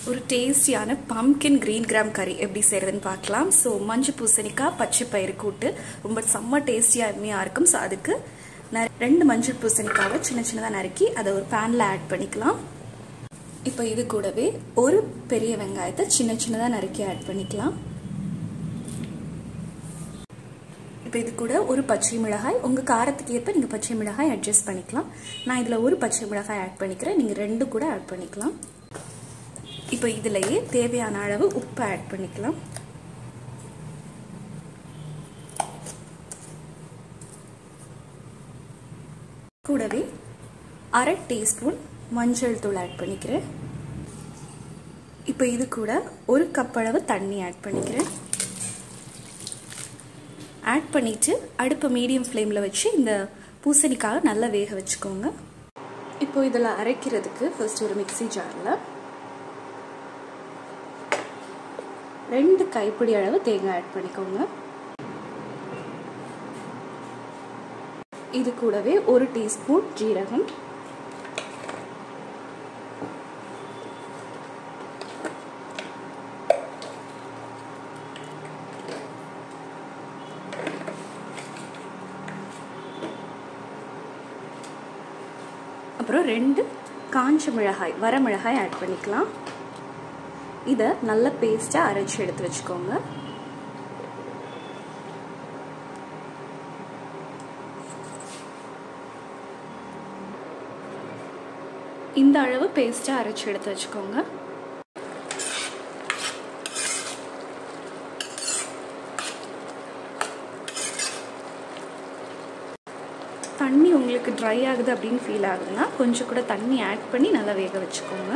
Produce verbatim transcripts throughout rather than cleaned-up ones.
ஒரு டேஸ்டியான pumpkin green gram கறி எப்படி செய்யறதுன்னு பார்க்கலாம். ஸோ மஞ்சள் பூசணிக்காய் பச்சை பயிறு கூட்டு ரொம்ப செம்ம டேஸ்டியாக அருமையாக இருக்கும். ஸோ அதுக்கு ரெண்டு மஞ்சள் பூசணிக்காவை சின்ன சின்னதாக நறுக்கி அதை ஒரு பேனில் ஆட் பண்ணிக்கலாம். இப்போ இது கூடவே ஒரு பெரிய வெங்காயத்தை சின்ன சின்னதாக நறுக்கி ஆட் பண்ணிக்கலாம். இப்போ இது கூட ஒரு பச்சை மிளகாய், உங்கள் காரத்துக்கு ஏற்ப நீங்கள் பச்சை மிளகாய் அட்ஜஸ்ட் பண்ணிக்கலாம். நான் இதில் ஒரு பச்சை மிளகாய் ஆட் பண்ணிக்கிறேன், நீங்கள் ரெண்டு கூட ஆட் பண்ணிக்கலாம். இப்போ இதிலேயே தேவையான அளவு உப்பு ஆட் பண்ணிக்கலாம். கூடவே அரை டீஸ்பூன் மஞ்சள் தூள் ஆட் பண்ணிக்கிறேன். இப்போ இது கூட ஒரு கப் அளவு தண்ணி ஆட் பண்ணிக்கிறேன். ஆட் பண்ணிட்டு அடுப்பு மீடியம் ஃப்ளேமில் வச்சு இந்த பூசணிக்காவை நல்லா வேக வச்சுக்கோங்க. இப்போ இதில் அரைக்கிறதுக்கு ஃபர்ஸ்ட் ஒரு மிக்சி ஜாரில் ரெண்டு கைப்பிடி அளவு தேங்காய் ஆட் பண்ணிக்கோங்க. இது கூடவே ஒரு டீஸ்பூன் ஜீரகம், அப்புறம் ரெண்டு காஞ்ச மிளகாய் வர மிளகாய் ஆட் பண்ணிக்கலாம். இதை நல்ல பேஸ்டா அரைச்சு எடுத்து வச்சுக்கோங்க. இந்த அளவு பேஸ்டா அரைச்சு எடுத்து வச்சுக்கோங்க. தண்ணி உங்களுக்கு ட்ரை ஆகுது அப்படின்னு ஃபீல் ஆகுதுன்னா கொஞ்சம் கூட தண்ணி ஆட் பண்ணி நல்லா வேக வச்சுக்கோங்க.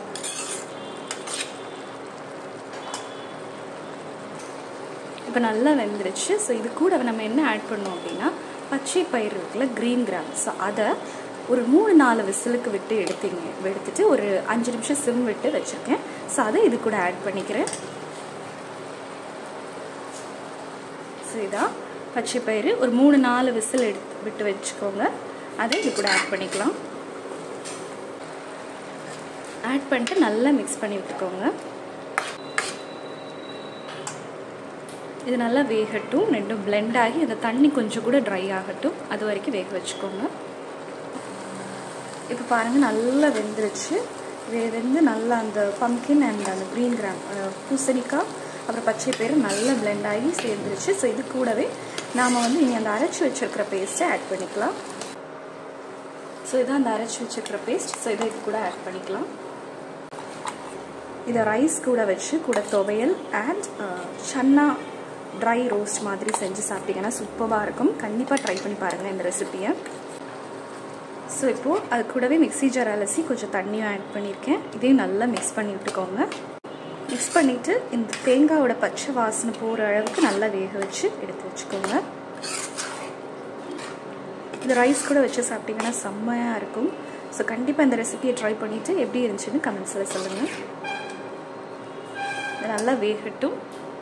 இப்போ நல்லா வெந்துருச்சு. ஸோ இது கூட நம்ம என்ன ஆட் பண்ணோம் அப்படின்னா பச்சை பயிறு இருக்குல்ல, கிரீன் கிராம், ஸோ அதை ஒரு மூணு நாலு விசிலுக்கு விட்டு எடுத்தீங்க எடுத்துட்டு ஒரு அஞ்சு நிமிஷம் சிம் விட்டு வச்சுருக்கேன். ஸோ அதை இது கூட ஆட் பண்ணிக்கிறேன். ஸோ இதான் பச்சை பயிறு ஒரு மூணு நாலு விசில் எடுத்து விட்டு வச்சுக்கோங்க. அதை இது கூட ஆட் பண்ணிக்கலாம். ஆட் பண்ணிட்டு நல்லா மிக்ஸ் பண்ணி விட்டுக்கோங்க. இது நல்லா வேகட்டும், ரெண்டும் பிளெண்ட் ஆகி அந்த தண்ணி கொஞ்சம் கூட ட்ரை ஆகட்டும், அது வரைக்கும் வேக வச்சுக்கோங்க. இப்போ பாருங்கள் நல்லா வெந்துருச்சு. வெந்து நல்லா அந்த பம்கின் அண்ட் அந்த க்ரீன் கிராம் பூசணிக்காய் அப்புறம் பச்சை பயிறு நல்லா பிளெண்ட் ஆகி சேர்ந்துருச்சு. ஸோ இது கூடவே நாம் வந்து இனி அந்த அரைச்சி வச்சுருக்கிற பேஸ்ட்டை ஆட் பண்ணிக்கலாம். ஸோ இதான் அந்த அரைச்சி வச்சுருக்கிற பேஸ்ட். ஸோ இதை இது கூட ஆட் பண்ணிக்கலாம். இதை ரைஸ் கூட வச்சு கூட துவையல் அண்ட் சன்னா ட்ரை ரோஸ்ட் மாதிரி செஞ்சு சாப்பிட்டீங்கன்னா சூப்பராக இருக்கும். கண்டிப்பாக ட்ரை பண்ணி பாருங்கள் இந்த ரெசிபியை. ஸோ இப்போது அது கூடவே மிக்ஸி ஜார் அலசி கொஞ்சம் தண்ணியும் ஆட் பண்ணியிருக்கேன். இதையும் நல்லா மிக்ஸ் பண்ணி விட்டுக்கோங்க. மிக்ஸ் பண்ணிவிட்டு இந்த தேங்காயோட பச்சை வாசனை போகிற அளவுக்கு நல்லா வேக வச்சு எடுத்து வச்சுக்கோங்க. இந்த ரைஸ் கூட வச்சு சாப்பிட்டீங்கன்னா செம்மையாக இருக்கும். ஸோ கண்டிப்பாக இந்த ரெசிபியை ட்ரை பண்ணிவிட்டு எப்படி இருந்துச்சுன்னு கமெண்ட்ஸில் சொல்லுங்கள். இது நல்லா வேகட்டும்.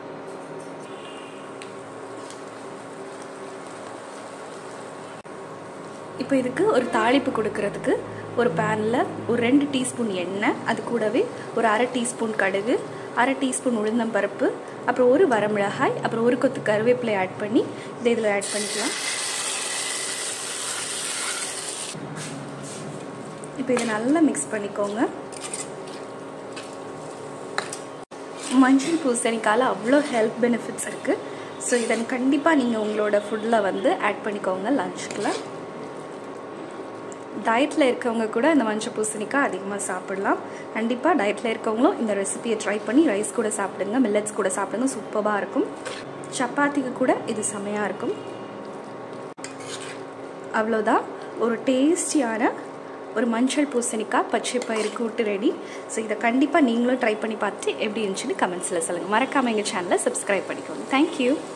இப்போ இதுக்கு ஒரு தாளிப்பு கொடுக்கறதுக்கு ஒரு பேனில் ஒரு ரெண்டு டீஸ்பூன் எண்ணெய், அது கூடவே ஒரு அரை டீஸ்பூன் கடுகு, அரை டீஸ்பூன் உளுந்தம்பருப்பு, அப்புறம் ஒரு வரமிளகாய், அப்புறம் ஒரு கொத்து கருவேப்பிலை ஆட் பண்ணி இதை இதில் ஆட் பண்ணிக்கலாம். இப்போ இதை நல்லா மிக்ஸ் பண்ணிக்கோங்க. மஞ்சள் பூசணிக்காயில் அவ்வளோ ஹெல்த் பெனிஃபிட்ஸ் இருக்குது. ஸோ இதை கண்டிப்பாக நீங்கள் உங்களோட ஃபுட்டில் வந்து ஆட் பண்ணிக்கோங்க லஞ்சுக்குள்ள. டயட்டில் இருக்கவங்க கூட இந்த மஞ்சள் பூசணிக்காய் அதிகமாக சாப்பிடலாம். கண்டிப்பாக டயட்டில் இருக்கவங்களும் இந்த ரெசிபியை ட்ரை பண்ணி ரைஸ் கூட சாப்பிடுங்க, மில்லட்ஸ் கூட சாப்பிடுங்க, சூப்பராக இருக்கும். சப்பாத்திக்கு கூட இது செமையாக இருக்கும். அவ்வளோதான், ஒரு டேஸ்டியான ஒரு மஞ்சள் பூசணிக்காய் பச்சை பயிறு கூட்டு ரெடி. ஸோ இதை கண்டிப்பாக நீங்களும் ட்ரை பண்ணி பார்த்துட்டு எப்படி இருந்துச்சுன்னு கமெண்ட்ஸில் சொல்லுங்கள். மறக்காமல் எங்கள் சேனலை சப்ஸ்கிரைப் பண்ணிக்கோங்க. தேங்க்யூ.